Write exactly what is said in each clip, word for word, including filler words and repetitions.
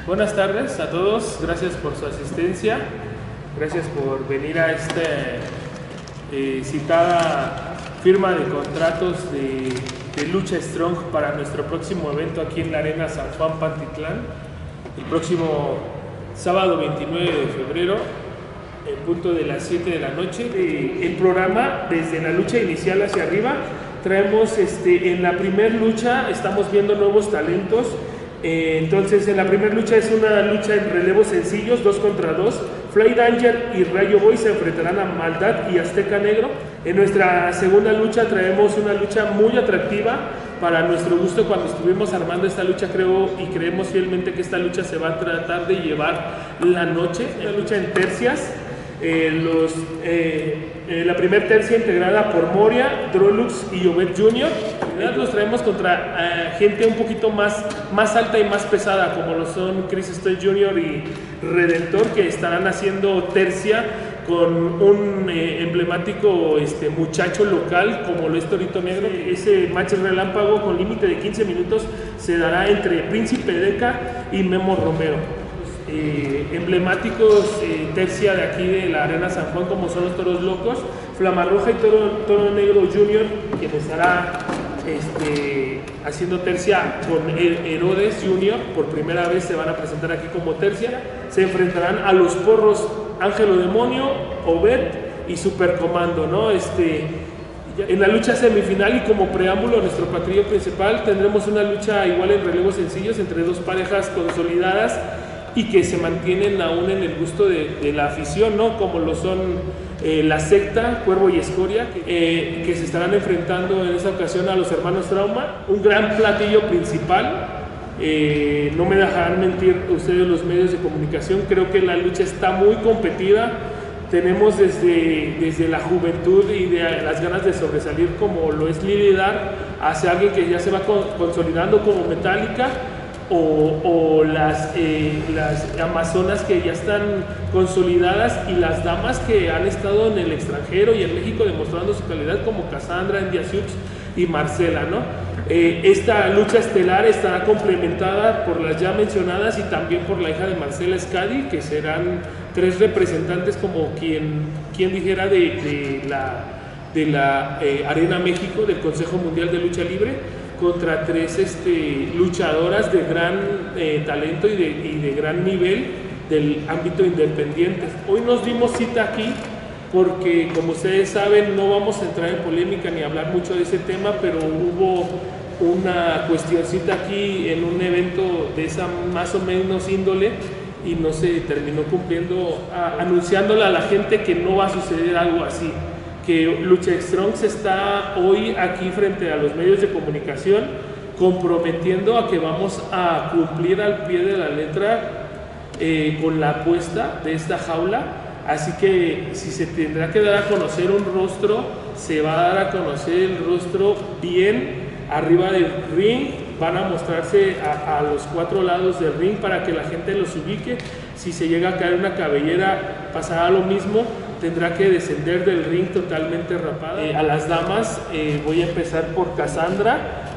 Buenas tardes a todos, gracias por su asistencia, gracias por venir a esta eh, citada firma de contratos de, de Lucha Strong para nuestro próximo evento aquí en la Arena San Juan Pantitlán, el próximo sábado veintinueve de febrero, en punto de las siete de la noche. Eh, el programa, desde la lucha inicial hacia arriba, traemos este, en la primer lucha, estamos viendo nuevos talentos. Eh, entonces en la primera lucha es una lucha en relevos sencillos, dos contra dos. Fly Danger y Rayo Boy se enfrentarán a Maldad y Azteca Negro. En nuestra segunda lucha traemos una lucha muy atractiva para nuestro gusto. Cuando estuvimos armando esta lucha, creo y creemos fielmente que esta lucha se va a tratar de llevar la noche, una lucha en tercias. Eh, los, eh, eh, la primera tercia integrada por Moria, Drolux y Obed junior Los traemos contra eh, gente un poquito más, más alta y más pesada, como lo son Chris Stoll junior y Redentor, que estarán haciendo tercia con un eh, emblemático este, muchacho local como lo es Torito Negro. Ese match relámpago con límite de quince minutos se dará entre Príncipe Deca y Memo Romero. Eh, emblemáticos eh, tercia de aquí de la Arena San Juan, como son los Toros Locos, Flama Roja y Toro, Toro Negro junior, quien estará este, haciendo tercia con Herodes junior por primera vez, se van a presentar aquí como tercia. Se enfrentarán a los Porros Ángelo Demonio, Obed y Supercomando, ¿no? Este, en la lucha semifinal y como preámbulo a nuestro patrillo principal, tendremos una lucha igual en relevos sencillos entre dos parejas consolidadas y que se mantienen aún en el gusto de, de la afición, ¿no? Como lo son eh, La Secta, Cuervo y Escoria, que, eh, que se estarán enfrentando en esta ocasión a los hermanos Trauma. Un gran platillo principal, eh, no me dejarán mentir ustedes los medios de comunicación, creo que la lucha está muy competida. Tenemos desde, desde la juventud y de las ganas de sobresalir, como lo es Lily Dar, hacia alguien que ya se va con, consolidando como Metallica, O, o las, eh, las amazonas que ya están consolidadas, y las damas que han estado en el extranjero y en México demostrando su calidad, como Cassandra, India Sioux y Marcela, ¿no? Eh, esta lucha estelar estará complementada por las ya mencionadas y también por la hija de Marcela, Scadi, que serán tres representantes, como quien, quien dijera, de, de la, de la eh, Arena México, del Consejo Mundial de Lucha Libre, contra tres este, luchadoras de gran eh, talento y de, y de gran nivel del ámbito independiente. Hoy nos dimos cita aquí porque, como ustedes saben, no vamos a entrar en polémica ni hablar mucho de ese tema, pero hubo una cuestioncita aquí en un evento de esa más o menos índole y no se terminó cumpliendo, a, anunciándole a la gente que no va a suceder algo así. Que Lucha Strong se está hoy aquí frente a los medios de comunicación comprometiendo a que vamos a cumplir al pie de la letra eh, con la apuesta de esta jaula. Así que si se tendrá que dar a conocer un rostro, se va a dar a conocer el rostro bien arriba del ring. Van a mostrarse a, a los cuatro lados del ring para que la gente los ubique. Si se llega a caer una cabellera, pasará lo mismo. Tendrá que descender del ring totalmente rapada. Eh, a las damas eh, voy a empezar por Cassandra,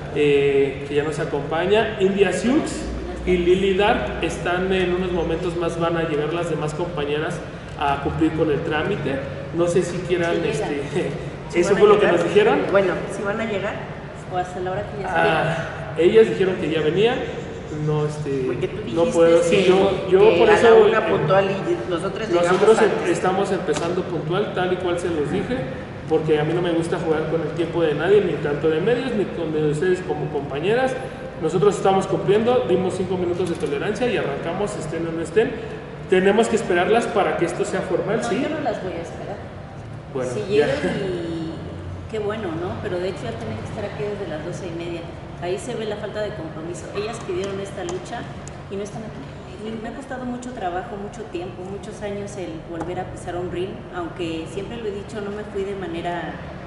eh, que ya nos acompaña. India Sioux y Lily Dark están en unos momentos más, van a llegar las demás compañeras a cumplir con el trámite. No sé si quieran, sí, este, si eso fue lo que nos dijeron. Bueno, si van a llegar o hasta la hora que ya se ah, ellas dijeron que ya venían. No, este, porque tú dijiste no puedo, sí, yo, yo que por a eso la una puntual y nosotros nosotros antes. estamos empezando puntual, tal y cual se los dije, porque a mí no me gusta jugar con el tiempo de nadie, ni tanto de medios, ni con de ustedes como compañeras. Nosotros estamos cumpliendo, dimos cinco minutos de tolerancia y arrancamos, estén o no estén. Tenemos que esperarlas para que esto sea formal, no, ¿sí? Yo no las voy a esperar. Bueno, si llegan y qué bueno, ¿no? Pero de hecho ya tienen que estar aquí desde las doce y media. Ahí se ve la falta de compromiso. Ellas pidieron esta lucha y no están aquí. Y me ha costado mucho trabajo, mucho tiempo, muchos años el volver a pisar un ring, aunque siempre lo he dicho, no me fui de manera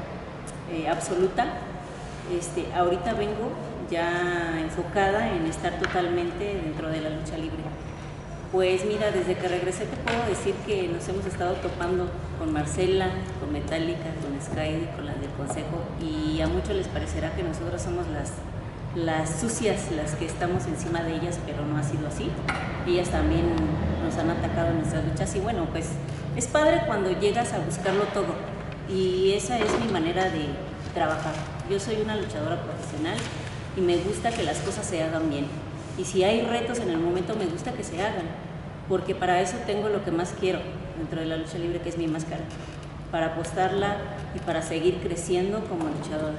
eh, absoluta. Este, ahorita vengo ya enfocada en estar totalmente dentro de la lucha libre. Pues mira, desde que regresé te puedo decir que nos hemos estado topando con Marcela, con Metallica, con Sky, con las del Consejo, y a muchos les parecerá que nosotros somos las las sucias las que estamos encima de ellas, pero no ha sido así. Ellas también nos han atacado en nuestras luchas y bueno, pues es padre cuando llegas a buscarlo todo y esa es mi manera de trabajar. Yo soy una luchadora profesional y me gusta que las cosas se hagan bien. Y si hay retos en el momento, me gusta que se hagan, porque para eso tengo lo que más quiero dentro de la lucha libre, que es mi máscara, para apostarla y para seguir creciendo como luchadora.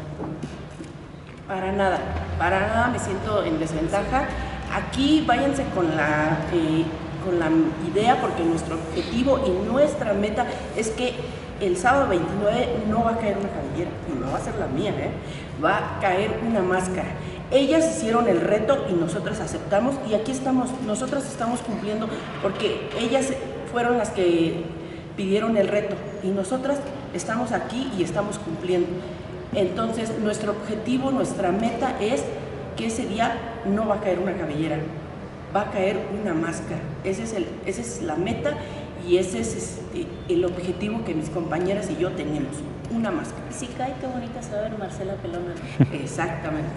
Para nada, para nada me siento en desventaja. Aquí váyanse con la, eh, con la idea, porque nuestro objetivo y nuestra meta es que el sábado veintinueve no va a caer una cabellera, y no va a ser la mía, ¿eh? Va a caer una máscara. Ellas hicieron el reto y nosotras aceptamos y aquí estamos, nosotras estamos cumpliendo porque ellas fueron las que pidieron el reto y nosotras estamos aquí y estamos cumpliendo. Entonces nuestro objetivo, nuestra meta es que ese día no va a caer una cabellera, va a caer una máscara. Ese es el, esa es la meta y ese es este, el objetivo que mis compañeras y yo tenemos, una máscara. Si cae, qué bonita se va a ver Marcela Pelona. Exactamente.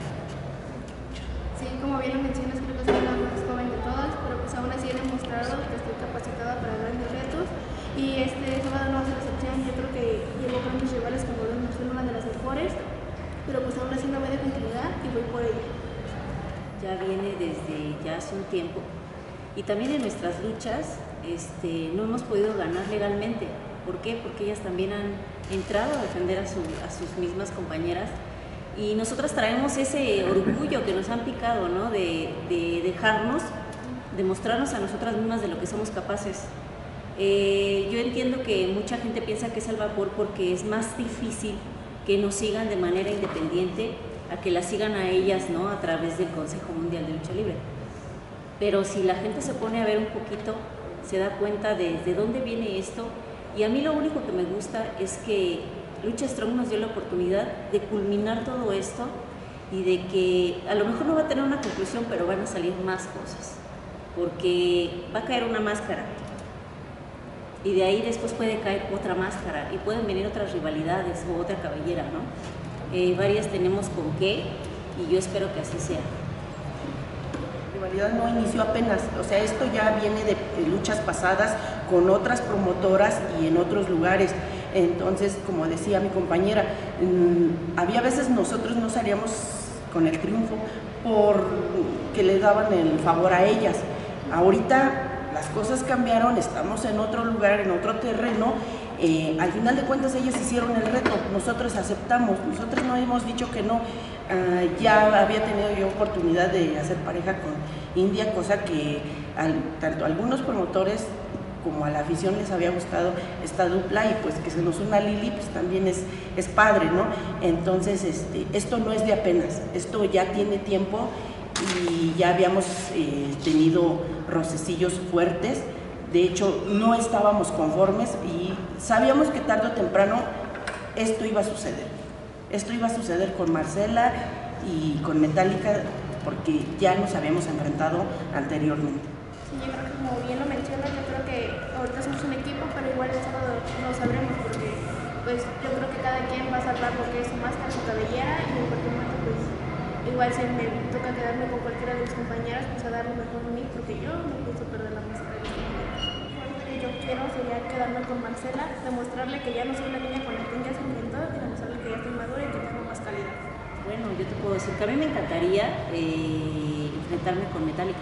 Sí, como bien lo mencionas, creo que soy la más joven de todas, pero pues aún así he demostrado que estoy capacitada para grandes retos y este sábado no va a ser la excepción. Yo creo que llevo grandes rivales como Lourdes Marcelo, una de las mejores, pero pues aún así no me doy continuidad y voy por ella. Ya viene desde ya hace un tiempo y también en nuestras luchas este, no hemos podido ganar legalmente. ¿Por qué? Porque ellas también han entrado a defender a, su, a sus mismas compañeras. Y nosotras traemos ese orgullo que nos han picado, ¿no? De, de dejarnos, de mostrarnos a nosotras mismas de lo que somos capaces. Eh, yo entiendo que mucha gente piensa que es al vapor porque es más difícil que nos sigan de manera independiente a que las sigan a ellas, ¿no? A través del Consejo Mundial de Lucha Libre. Pero si la gente se pone a ver un poquito, se da cuenta de, de dónde viene esto. Y a mí lo único que me gusta es que Lucha Strong nos dio la oportunidad de culminar todo esto y de que a lo mejor no va a tener una conclusión, pero van a salir más cosas, porque va a caer una máscara y de ahí después puede caer otra máscara y pueden venir otras rivalidades o otra cabellera, ¿no? Eh, varias tenemos con qué y yo espero que así sea. La rivalidad no inició apenas, o sea, esto ya viene de, de luchas pasadas con otras promotoras y en otros lugares. Entonces, como decía mi compañera, mmm, había veces nosotros no salíamos con el triunfo porque le daban el favor a ellas. Ahorita las cosas cambiaron, estamos en otro lugar, en otro terreno. Eh, al final de cuentas ellas hicieron el reto, nosotros aceptamos, nosotros no hemos dicho que no. Uh, ya había tenido yo oportunidad de hacer pareja con India, cosa que al, tanto a algunos promotores como a la afición les había gustado esta dupla y pues que se nos una Lili pues también es, es padre, ¿no? Entonces este, esto no es de apenas, esto ya tiene tiempo y ya habíamos eh, tenido rocecillos fuertes. De hecho no estábamos conformes y sabíamos que tarde o temprano esto iba a suceder, esto iba a suceder con Marcela y con Metallica porque ya nos habíamos enfrentado anteriormente. Sí, yo creo que como bien lo mencionas, yo creo que ahorita somos un equipo, pero igual el sábado no sabremos porque pues yo creo que cada quien va a salvar lo que es su máscara, su cabellera y en cualquier momento pues igual si me toca quedarme con cualquiera de mis compañeras pues a dar lo mejor de mí porque yo no pienso perder la máscara de este momento. Lo que yo quiero sería quedarme con Marcela, demostrarle que ya no soy la niña con la que ella se enfrentó y demostrarle que ya estoy madura y que tengo más calidad. Bueno, yo te puedo decir que a mí me encantaría eh, enfrentarme con Metallica.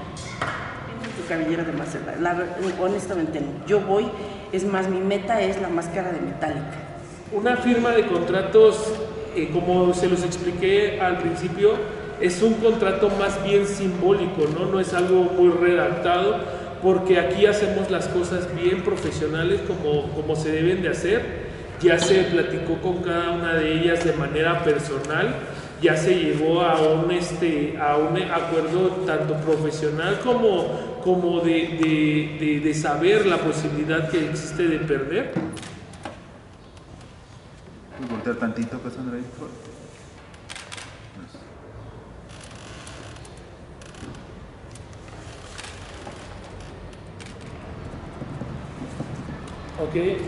Tu cabellera de Marcela, la, honestamente no. Yo voy, es más, mi meta es la máscara de Metallica. Una firma de contratos, eh, como se los expliqué al principio, es un contrato más bien simbólico, ¿no? No es algo muy redactado, porque aquí hacemos las cosas bien profesionales como, como se deben de hacer. Ya se platicó con cada una de ellas de manera personal, ya se llegó a un, este, a un acuerdo tanto profesional como, como de, de, de, de saber la posibilidad que existe de perder. ¿Puedes voltear tantito, Cassandra, ahí, por favor? Ok.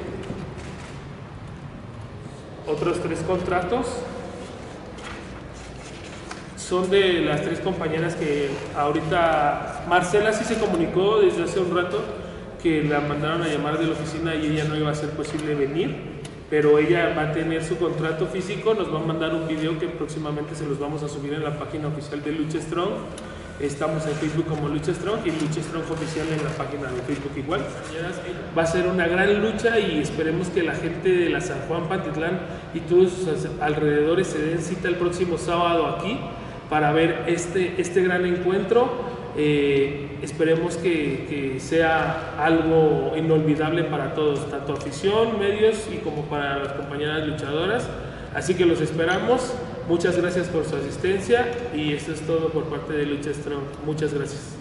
Otros tres contratos. son de las tres compañeras que ahorita, Marcela sí se comunicó desde hace un rato que la mandaron a llamar de la oficina y ella no iba a ser posible venir, pero ella va a tener su contrato físico, nos va a mandar un video que próximamente se los vamos a subir en la página oficial de Lucha Strong. Estamos en Facebook como Lucha Strong y Lucha Strong oficial en la página de Facebook igual. Va a ser una gran lucha y esperemos que la gente de la San Juan Pantitlán y todos sus alrededores se den cita el próximo sábado aquí para ver este, este gran encuentro. Eh, esperemos que, que sea algo inolvidable para todos, tanto afición, medios y como para las compañeras luchadoras. Así que los esperamos. Muchas gracias por su asistencia y esto es todo por parte de Lucha Strong. Muchas gracias.